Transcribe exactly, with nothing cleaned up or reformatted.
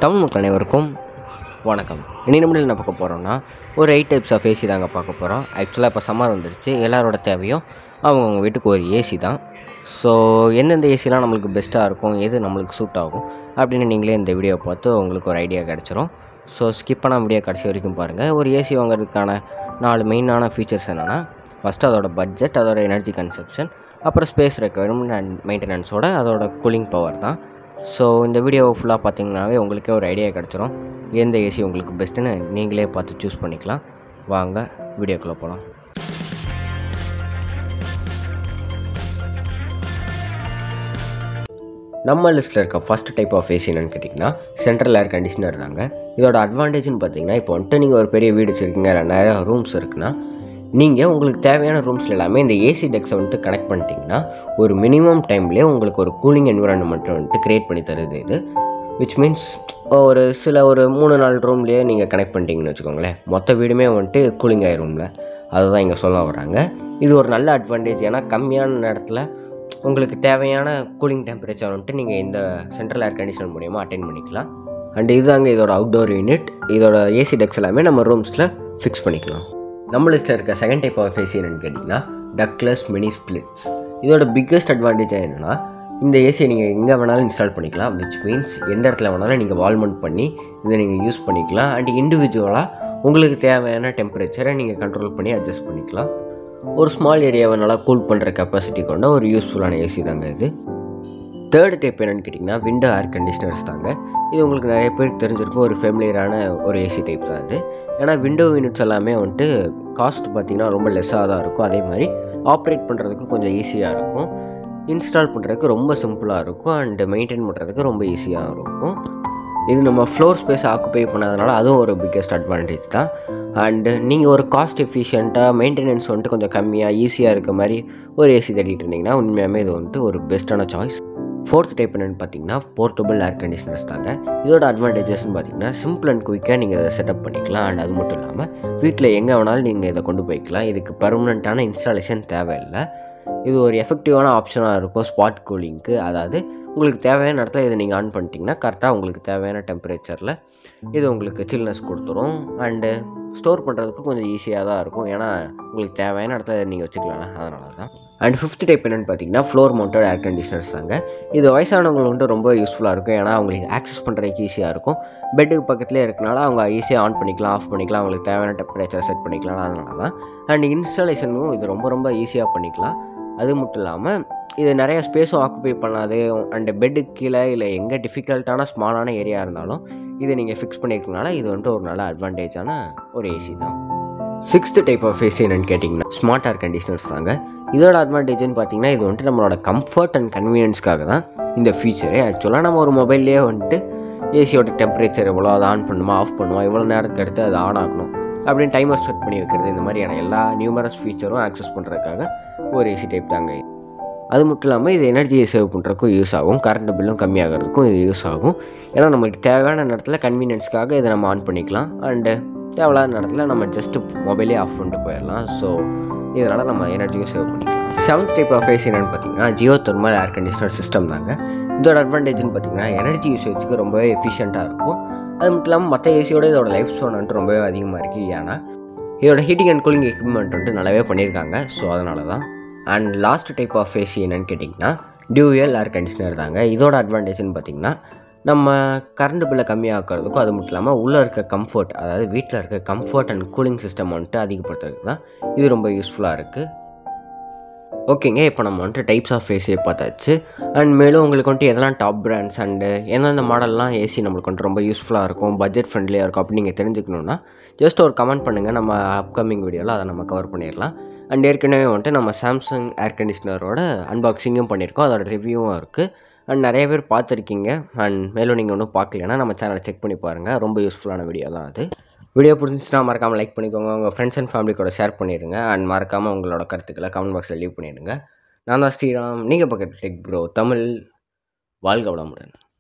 தமிழ் மக்கள் அனைவருக்கும் வணக்கம். இனி நம்மள என்ன பார்க்க போகிறோம்னா, ஒரு எயிட் டைப்ஸ் ஆஃப் ஏசி தாங்க பார்க்க போகிறோம். ஆக்சுவலாக இப்போ சம்மர் வந்துடுச்சு, எல்லாரோட தேவையும் அவங்கவுங்க வீட்டுக்கு ஒரு ஏசி தான். ஸோ எந்தெந்த ஏசிலாம் நம்மளுக்கு பெஸ்ட்டாக இருக்கும், எது நம்மளுக்கு சூட் ஆகும் அப்படின்னு நீங்களே இந்த வீடியோவை பார்த்து உங்களுக்கு ஒரு ஐடியா கிடச்சிரும். ஸோ ஸ்கிப் பண்ணால் வீடியோ கடைசி வரைக்கும் பாருங்கள். ஒரு ஏசி வாங்குறதுக்கான நாலு மெயினான ஃபீச்சர்ஸ் என்னென்னா, ஃபஸ்ட்டு அதோட பட்ஜெட், அதோட எனர்ஜி கன்சப்ஷன், அப்புறம் ஸ்பேஸ் ரெக்குயர்மெண்ட் அண்ட் மெயின்டெனன்ஸோட அதோட கூலிங் பவர் தான். ஸோ இந்த வீடியோவை ஃபுல்லாக பார்த்தீங்கன்னாவே உங்களுக்கே ஒரு ஐடியா கிடச்சிரும், எந்த ஏசி உங்களுக்கு பெஸ்ட்டுன்னு நீங்களே பார்த்து சூஸ் பண்ணிக்கலாம். வாங்க வீடியோக்குள்ளே போகலாம். நம்ம லிஸ்ட்டில் இருக்க ஃபஸ்ட் டைப் ஆஃப் ஏசி என்னென்னு கேட்டிங்கன்னா சென்ட்ரல் ஏர் கண்டிஷனர் தாங்க. இதோட அட்வான்டேஜ்னு பார்த்தீங்கன்னா, இப்போ வந்துட்டு நீங்கள் ஒரு பெரிய வீடு வச்சுருக்கீங்க, நிறையா ரூம்ஸ் இருக்குன்னா, நீங்கள் உங்களுக்கு தேவையான ரூம்ஸில் எல்லாமே இந்த ஏசி டெக்ஸை வந்துட்டு கனெக்ட் பண்ணிட்டீங்கன்னா ஒரு மினிமம் டைம்லேயே உங்களுக்கு ஒரு கூலிங் என்விரான்மெண்ட்டை வந்துட்டு க்ரியேட் பண்ணி தருது இது. விச் மீன்ஸ் ஒரு சில ஒரு மூணு நாலு ரூம்லேயே நீங்கள் கனெக்ட் பண்ணிட்டீங்கன்னு வச்சுக்கோங்களேன், மொத்த வீடுமே வந்துட்டு கூலிங் ஆயிரும்ல. அதுதான் இங்கே சொல்ல வராங்க. இது ஒரு நல்ல அட்வான்டேஜ். ஏன்னா கம்மியான நேரத்தில் உங்களுக்கு தேவையான கூலிங் டெம்பரேச்சர் வந்துட்டு நீங்கள் இந்த சென்ட்ரல் ஏர் கண்டிஷனர் மூலியமாக அட்டைன் பண்ணிக்கலாம். அண்ட் இதுதாங்க இதோட அவுட்டோர் யூனிட். இதோட ஏசி டெக்ஸ் எல்லாமே நம்ம ரூம்ஸில் ஃபிக்ஸ் பண்ணிக்கலாம். நம்ம லிஸ்ட்டில் இருக்க செகண்ட் டைப் ஆஃப் ஏசி என்னென்னு கேட்டிங்கன்னா டக்லெஸ் மினி ஸ்பிளிட்ஸ். இதோட பிக்கஸ்ட் அட்வான்டேஜாக என்னென்னா, இந்த ஏசியை நீங்கள் எங்கே வேணாலும் இன்ஸ்டால் பண்ணிக்கலாம். விச் மீன்ஸ் எந்த இடத்துல வேணாலும் நீங்கள் வால்மவுண்ட் பண்ணி இதை நீங்கள் யூஸ் பண்ணிக்கலாம். அண்ட் இண்டிவிஜுவலாக உங்களுக்கு தேவையான டெம்பரேச்சரை நீங்கள் கண்ட்ரோல் பண்ணி அட்ஜஸ்ட் பண்ணிக்கலாம். ஒரு ஸ்மால் ஏரியாவை நல்லா கூல் பண்ணுற கெப்பாசிட்டி கொண்ட ஒரு யூஸ்ஃபுல்லான ஏசி தாங்க இது. தேர்ட் டைப் என்னென்னு கேட்டிங்கன்னா விண்டோ ஏர் கண்டிஷனர்ஸ் தாங்க. இது உங்களுக்கு நிறைய பேருக்கு தெரிஞ்சிருக்கும், ஒரு ஃபேமிலியரான ஒரு ஏசி டைப் தான் இது. ஏன்னா விண்டோ யூனிட்ஸ் எல்லாமே வந்துட்டு காஸ்ட் பார்த்திங்கன்னா ரொம்ப லெஸ்ஸாக தான் இருக்கும். அதே மாதிரி ஆப்ரேட் பண்ணுறதுக்கு கொஞ்சம் ஈஸியாக இருக்கும், இன்ஸ்டால் பண்ணுறதுக்கு ரொம்ப சிம்பிளாக இருக்கும், அண்டு மெயின்டைன் பண்ணுறதுக்கு ரொம்ப ஈஸியாக இருக்கும். இது நம்ம ஃப்ளோர் ஸ்பேஸ் ஆக்குப்பை பண்ணதுனால அதுவும் ஒரு பிக்கஸ்ட் அட்வான்டேஜ் தான். அண்டு நீங்கள் ஒரு காஸ்ட் எஃபிஷியண்ட்டாக மெயின்டெனன்ஸ் வந்துட்டு கொஞ்சம் கம்மியாக ஈஸியாக இருக்க மாதிரி ஒரு ஏசி தேடிட்டு இருந்தீங்கன்னா உண்மையாகவே இது வந்துட்டு ஒரு பெஸ்ட்டான சாய்ஸ். ஃபோர்த் டைப் என்னென்னு பார்த்தீங்கன்னா போர்ட்டபிள் ஏர் கண்டிஷனர்ஸ் தாங்க. இதோட அட்வான்டேஜஸ்ன்னு பார்த்தீங்கன்னா சிம்பிள் அண்ட் குயிக்காக நீங்கள் இதை செட்டப் பண்ணிக்கலாம். அண்ட் அது மட்டும் இல்லாமல் வீட்டில் எங்கே வேணாலும் நீங்கள் இதை கொண்டு போய்க்கலாம். இதுக்கு பர்மனெண்ட்டான இன்ஸ்டாலேஷன் தேவையில்லை. இது ஒரு எஃபெக்டிவான ஆப்ஷனாக இருக்கும் ஸ்பாட் கூலிங்க்கு. அதாவது உங்களுக்கு தேவையான இடத்துல இதை நீங்கள் ஆன் பண்ணிட்டீங்கன்னா கரெக்டாக உங்களுக்கு தேவையான டெம்பரேச்சரில் இது உங்களுக்கு சில்னஸ் கொடுத்துரும். அண்டு ஸ்டோர் பண்ணுறதுக்கு கொஞ்சம் ஈஸியாக தான் இருக்கும், ஏன்னா உங்களுக்கு தேவையான இடத்துல நீங்கள் வச்சுக்கலாம். அதனால தான். அண்ட் ஃபிஃப்த் டைப் என்னென்னு பார்த்தீங்கன்னா ஃப்ளோர் மவுண்டட் ஏர் கண்டிஷனர்ஸ் தாங்க. இது வயசானவங்களுக்கு வந்துட்டு ரொம்ப யூஸ்ஃபுல்லாக இருக்கும். ஏன்னா அவங்களுக்கு ஆக்சஸ் பண்ணுறதுக்கு ஈஸியாக இருக்கும். பெட்டுக்கு பக்கத்துலேயே இருக்கனால அவங்க ஈஸியாக ஆன் பண்ணிக்கலாம், ஆஃப் பண்ணிக்கலாம், அவங்களுக்கு தேவையான டெம்பரேச்சர் செட் பண்ணிக்கலாம். அதனால தான். அண்ட் இன்ஸ்டாலேஷனும் இது ரொம்ப ரொம்ப ஈஸியாக பண்ணிக்கலாம். அது மட்டும் இல்லாமல் இது நிறைய ஸ்பேஸும் ஆக்குப்பை பண்ணாது. அண்டு பெட்டுக்கு கீழே இல்லை எங்கே டிஃபிகல்ட்டான ஸ்மாலான ஏரியா இருந்தாலும் இதை நீங்கள் ஃபிக்ஸ் பண்ணியிருக்கனால இது வந்துட்டு ஒரு நல்ல அட்வான்டேஜான ஒரு ஏசி தான். சிக்ஸ்த் டைப் ஆஃப் ஏசி என்னென்னு கேட்டிங்கன்னா ஸ்மார்ட் ஏர் கண்டிஷனர்ஸ் தாங்க. இதோட அட்வான்டேஜ்னு பார்த்தீங்கன்னா இது வந்துட்டு நம்மளோட கம்ஃபர்ட் அண்ட் கன்வீனியன்ஸ்க்காக தான் இந்த ஃபீச்சரே. ஆக்சுவலாக நம்ம ஒரு மொபைல்லேயே வந்துட்டு ஏசியோட டெம்பரேச்சர் எவ்வளோ அதை ஆன் பண்ணுமா ஆஃப் பண்ணுமா இவ்வளோ நேரத்துக்கு எடுத்து அது ஆன் ஆகணும் அப்படின்னு டைமர் செட் பண்ணி வைக்கிறது, இந்த மாதிரியான எல்லா நியூமரஸ் ஃபீச்சரும் ஆக்சஸ் பண்ணுறதுக்காக ஒரு ஏசி டைப் தாங்க. அது மட்டும் இல்லாமல் இது எனர்ஜியை சேவ் பண்ணுறதுக்கும் யூஸ் ஆகும், கரண்ட் பில்லும் கம்மியாகிறதுக்கும் இது யூஸ் ஆகும். ஏன்னா நம்மளுக்கு தேவையான நேரத்தில் கன்வீனியன்ஸ்க்காக இதை நம்ம ஆன் பண்ணிக்கலாம். அண்டு தேவையில்லாத நேரத்தில் நம்ம ஜஸ்ட்டு மொபைலே ஆஃப் பண்ணிட்டு போயிடலாம். ஸோ இதனால் நம்ம எனர்ஜியும் சேவ் பண்ணிக்கலாம். செவன்த் டைப் ஆஃப் ஏசி என்னென்னு பார்த்தீங்கன்னா geothermal air conditioner system தாங்க. இதோட அட்வான்டேஜ்னு பார்த்தீங்கன்னா எனர்ஜி யூசேஜுக்கு ரொம்பவே எஃபிஷியண்ட்டாக இருக்கும். அது மட்டும் இல்லாமல் மற்ற ஏசியோட இதோட லைஃப் ஸ்பேன் வந்துட்டு ரொம்பவே அதிகமாக இருக்குது. ஏன்னா இதோட ஹீட்டிங் அண்ட் கூலிங் எக்யூப்மெண்ட் வந்துட்டு நல்லாவே பண்ணியிருக்காங்க. ஸோ அதனால தான். And last type of AC என்னென்னு கேட்டிங்கன்னா டியூயல் ஏர் கண்டிஷனர் தாங்க. இதோட அட்வான்டேஜ்னு பார்த்தீங்கன்னா நம்ம கரண்ட் பில்லை கம்மியாக்கிறதுக்கும் அது மட்டும் இல்லாமல் உள்ளே இருக்க கம்ஃபர்ட், அதாவது வீட்டில் இருக்க கம்ஃபர்ட் அண்ட் கூலிங் சிஸ்டம் வந்துட்டு அதிகப்படுத்துறதுக்கு தான் இது ரொம்ப யூஸ்ஃபுல்லாக இருக்குது. ஓகேங்க, இப்போ நம்ம வந்துட்டு டைப்ஸ் ஆஃப் ஏசியை பார்த்தாச்சு. அண்ட் மேலும் உங்களுக்கு வந்துட்டு எதெல்லாம் டாப் பிராண்ட்ஸ் அண்டு எந்தெந்த மாடல்லாம் ஏசி நம்மளுக்கு வந்துட்டு ரொம்ப யூஸ்ஃபுல்லாக இருக்கும், பட்ஜெட் ஃப்ரெண்ட்லியாக இருக்கும் அப்படின்னு நீங்கள் தெரிஞ்சுக்கணுன்னா ஜஸ்ட் ஒரு கமெண்ட் பண்ணுங்கள். நம்ம அப்கமிங் வீடியோவில் அதை நம்ம கவர் பண்ணிடலாம். அண்ட் ஏற்கனவே வந்துட்டு நம்ம சாம்சங் ஏர் கண்டிஷனரோட அன்பாக்சிங்கும் பண்ணியிருக்கோம், அதோட ரிவ்யூவும் இருக்குது. அண்ட் நிறைய பேர் பார்த்துருக்கீங்க. அண்ட் மேலும் நீங்கள் ஒன்றும் பார்க்கலன்னா நம்ம சேனலை செக் பண்ணி பாருங்கள், ரொம்ப யூஸ்ஃபுல்லான வீடியோ தான் அது. வீடியோ பிடிச்சிச்சுன்னா மறக்காமல் லைக் பண்ணிக்கோங்க, உங்கள் ஃப்ரெண்ட்ஸ் அண்ட் ஃபேமிலி கூட ஷேர் பண்ணிடுங்க. அண்ட் மறக்காமல் உங்களோட கருத்துக்களை கமெண்ட் பாக்ஸில் லீவ் பண்ணிடுங்க. நான் தான் ஸ்ரீராம், நீங்கள் பக்கத்து டெக் ப்ரோ தமிழ். வாழ்க வளமுடன்.